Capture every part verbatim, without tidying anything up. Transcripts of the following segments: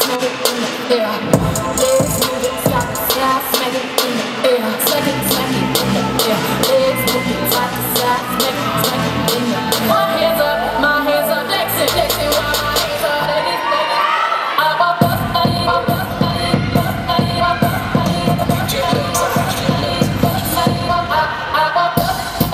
smack it in the air. Legs move it, stop it, slide, smack it in the air. Smack it, smack it in the air. Legs move it, top to side, smack it, smack it in the air. My hands up, my hands up, flexing, flexing while my hands up. Ladies, ladies, I'm a bust, I am a bust, I am a bust, I am a bust, I am a bust, I am a bust, I am a bust, I am a bust.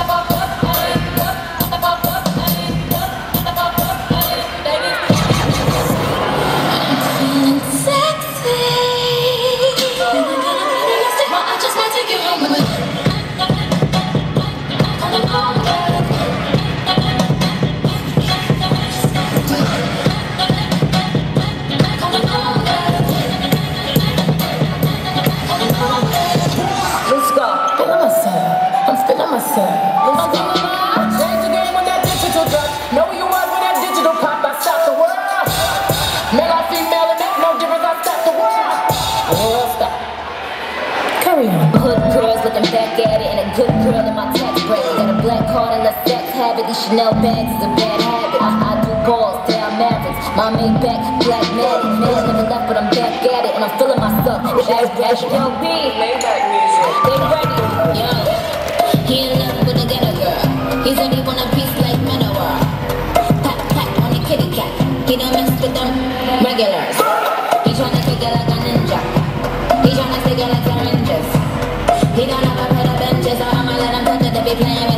Hood girls looking back at it, and a good girl in my tax bracket. Got a black card and let's sex habit. These Chanel bags is a bad habit. I, I do balls, down Mavericks. My main back, black magic. Niggas never left, but I'm back at it, and I'm feeling myself. That's ratchet. Yo, B, they ready. Yo, he in love with a ghetto girl. He's only want a piece like Manowar. Pat, pat on the kitty cat. He don't mess with them regulars. He tryna take it like a ninja. He tryna take it like syringes. He don't have a pair of benches, so I'ma let him touch it if he playing.